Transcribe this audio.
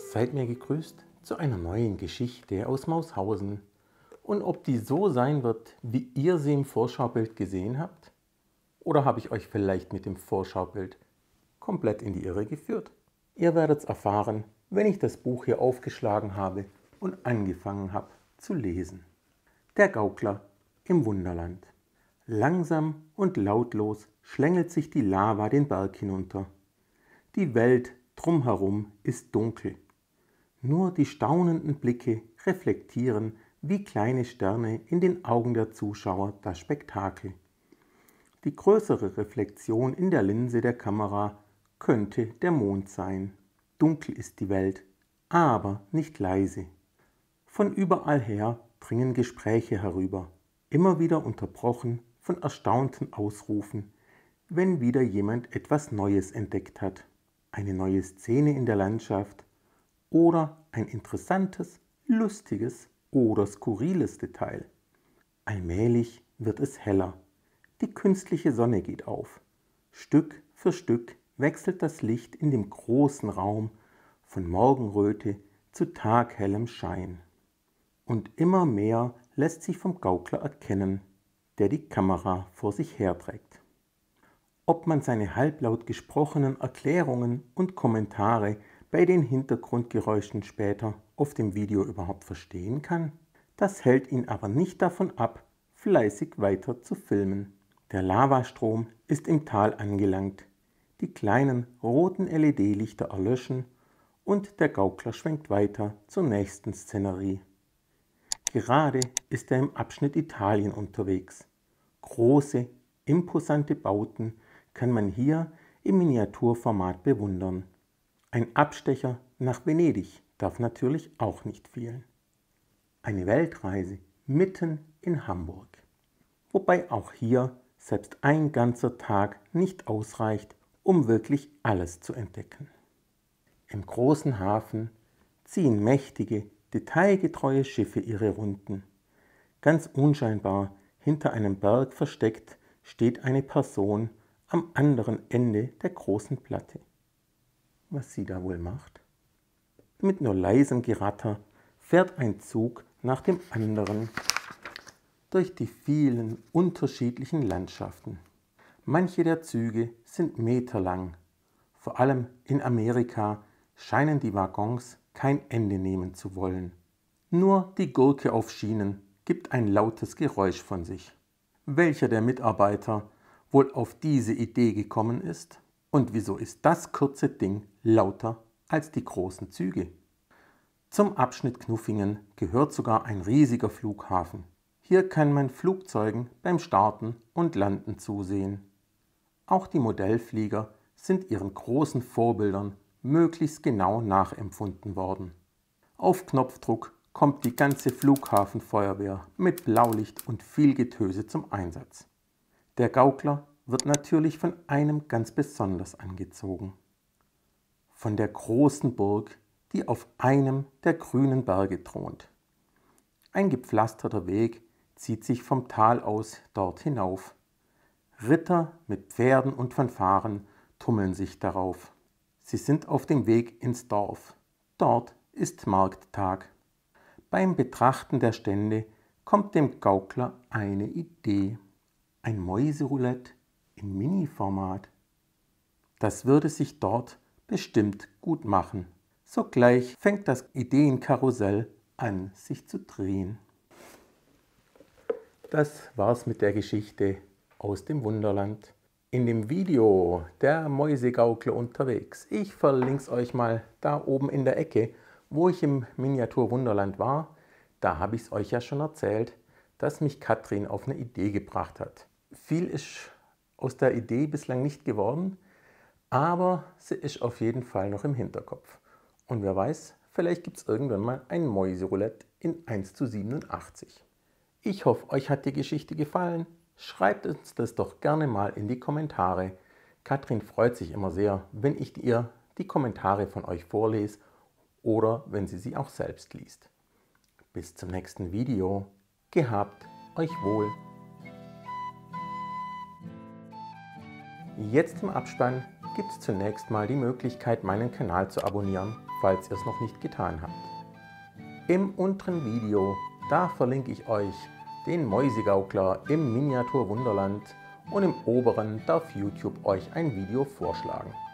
Seid mir gegrüßt zu einer neuen Geschichte aus Maushausen. Und ob die so sein wird, wie ihr sie im Vorschaubild gesehen habt? Oder habe ich euch vielleicht mit dem Vorschaubild komplett in die Irre geführt? Ihr werdet es erfahren, wenn ich das Buch hier aufgeschlagen habe und angefangen habe zu lesen. Der Gaukler im Wunderland. Langsam und lautlos schlängelt sich die Lava den Berg hinunter. Die Welt drumherum ist dunkel. Nur die staunenden Blicke reflektieren wie kleine Sterne in den Augen der Zuschauer das Spektakel. Die größere Reflexion in der Linse der Kamera könnte der Mond sein. Dunkel ist die Welt, aber nicht leise. Von überall her dringen Gespräche herüber, immer wieder unterbrochen von erstaunten Ausrufen, wenn wieder jemand etwas Neues entdeckt hat. Eine neue Szene in der Landschaft oder ein interessantes, lustiges oder skurriles Detail. Allmählich wird es heller. Die künstliche Sonne geht auf. Stück für Stück wechselt das Licht in dem großen Raum von Morgenröte zu taghellem Schein. Und immer mehr lässt sich vom Gaukler erkennen, der die Kamera vor sich herträgt. Ob man seine halblaut gesprochenen Erklärungen und Kommentare bei den Hintergrundgeräuschen später auf dem Video überhaupt verstehen kann, das hält ihn aber nicht davon ab, fleißig weiter zu filmen. Der Lavastrom ist im Tal angelangt, die kleinen roten LED-Lichter erlöschen und der Gaukler schwenkt weiter zur nächsten Szenerie. Gerade ist er im Abschnitt Italien unterwegs. Große, imposante Bauten kann man hier im Miniaturformat bewundern. Ein Abstecher nach Venedig darf natürlich auch nicht fehlen. Eine Weltreise mitten in Hamburg. Wobei auch hier selbst ein ganzer Tag nicht ausreicht, um wirklich alles zu entdecken. Im großen Hafen ziehen mächtige, detailgetreue Schiffe ihre Runden. Ganz unscheinbar hinter einem Berg versteckt steht eine Person am anderen Ende der großen Platte. Was sie da wohl macht? Mit nur leisem Geratter fährt ein Zug nach dem anderen durch die vielen unterschiedlichen Landschaften. Manche der Züge sind meterlang. Vor allem in Amerika scheinen die Waggons kein Ende nehmen zu wollen. Nur die Gurke auf Schienen gibt ein lautes Geräusch von sich. Welcher der Mitarbeiter wohl auf diese Idee gekommen ist? Und wieso ist das kurze Ding lauter als die großen Züge? Zum Abschnitt Knuffingen gehört sogar ein riesiger Flughafen. Hier kann man Flugzeugen beim Starten und Landen zusehen. Auch die Modellflieger sind ihren großen Vorbildern möglichst genau nachempfunden worden. Auf Knopfdruck kommt die ganze Flughafenfeuerwehr mit Blaulicht und viel Getöse zum Einsatz. Der Gaukler wird natürlich von einem ganz besonders angezogen. Von der großen Burg, die auf einem der grünen Berge thront. Ein gepflasterter Weg zieht sich vom Tal aus dort hinauf. Ritter mit Pferden und Fanfaren tummeln sich darauf. Sie sind auf dem Weg ins Dorf. Dort ist Markttag. Beim Betrachten der Stände kommt dem Gaukler eine Idee. Ein Mäuseroulette im Mini-Format. Das würde sich dort bestimmt gut machen. Sogleich fängt das Ideenkarussell an, sich zu drehen. Das war's mit der Geschichte aus dem Wunderland. In dem Video der Mäusegaukler unterwegs. Ich verlinke es euch mal da oben in der Ecke, wo ich im Miniaturwunderland war. Da habe ich es euch ja schon erzählt, dass mich Katrin auf eine Idee gebracht hat. Viel ist aus der Idee bislang nicht geworden, aber sie ist auf jeden Fall noch im Hinterkopf. Und wer weiß, vielleicht gibt es irgendwann mal ein Mäuseroulette in 1:87. Ich hoffe, euch hat die Geschichte gefallen. Schreibt uns das doch gerne mal in die Kommentare. Katrin freut sich immer sehr, wenn ich ihr die Kommentare von euch vorlese oder wenn sie sie auch selbst liest. Bis zum nächsten Video. Gehabt euch wohl. Jetzt im Abspann gibt es zunächst mal die Möglichkeit, meinen Kanal zu abonnieren, falls ihr es noch nicht getan habt. Im unteren Video, da verlinke ich euch den Mäusegaukler im Miniaturwunderland und im oberen darf YouTube euch ein Video vorschlagen.